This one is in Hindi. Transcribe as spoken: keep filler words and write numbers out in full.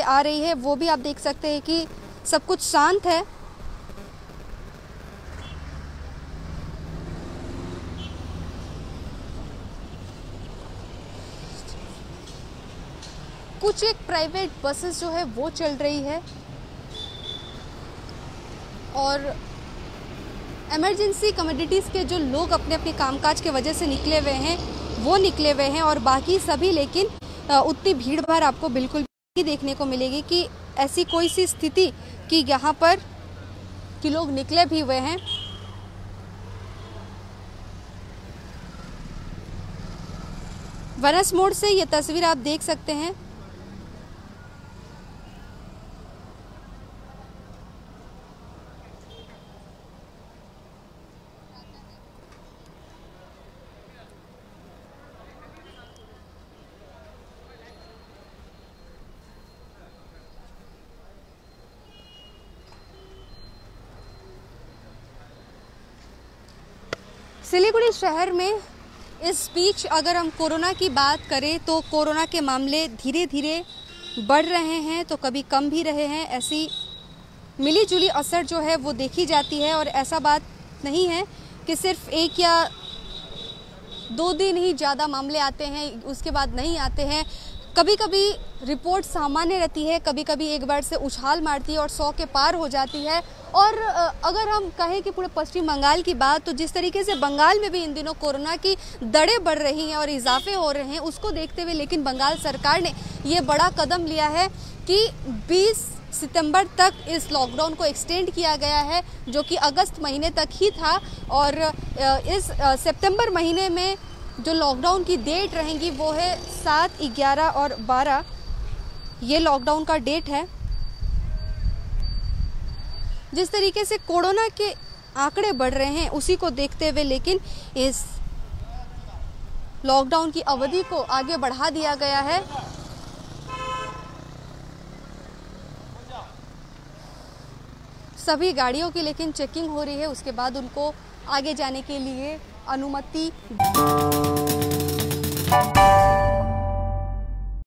से आ रही है वो भी आप देख सकते हैं कि सब कुछ शांत है। कुछ एक प्राइवेट बसेस जो है वो चल रही है और इमरजेंसी कमोडिटीज़ के जो लोग अपने अपने कामकाज के वजह से निकले हुए हैं वो निकले हुए हैं और बाकी सभी, लेकिन उतनी भीड़ भाड़ आपको बिल्कुल भी देखने को मिलेगी कि ऐसी कोई सी स्थिति कि यहाँ पर कि लोग निकले भी हुए हैं। वनस मोड़ से ये तस्वीर आप देख सकते हैं। सिलीगुड़ी शहर में इस बीच अगर हम कोरोना की बात करें तो कोरोना के मामले धीरे धीरे बढ़ रहे हैं तो कभी कम भी रहे हैं। ऐसी मिली जुली असर जो है वो देखी जाती है और ऐसा बात नहीं है कि सिर्फ एक या दो दिन ही ज़्यादा मामले आते हैं उसके बाद नहीं आते हैं। कभी कभी रिपोर्ट सामान्य रहती है, कभी कभी एक बार से उछाल मारती है और सौ के पार हो जाती है। और अगर हम कहें कि पूरे पश्चिम बंगाल की बात, तो जिस तरीके से बंगाल में भी इन दिनों कोरोना की दरें बढ़ रही हैं और इजाफे हो रहे हैं, उसको देखते हुए लेकिन बंगाल सरकार ने ये बड़ा कदम लिया है कि बीस सितंबर तक इस लॉकडाउन को एक्सटेंड किया गया है, जो कि अगस्त महीने तक ही था। और इस सितंबर महीने में जो लॉकडाउन की डेट रहेंगी वो है सात, ग्यारह और बारह, ये लॉकडाउन का डेट है। जिस तरीके से कोरोना के आंकड़े बढ़ रहे हैं उसी को देखते हुए लेकिन इस लॉकडाउन की अवधि को आगे बढ़ा दिया गया है। सभी गाड़ियों की लेकिन चेकिंग हो रही है, उसके बाद उनको आगे जाने के लिए अनुमति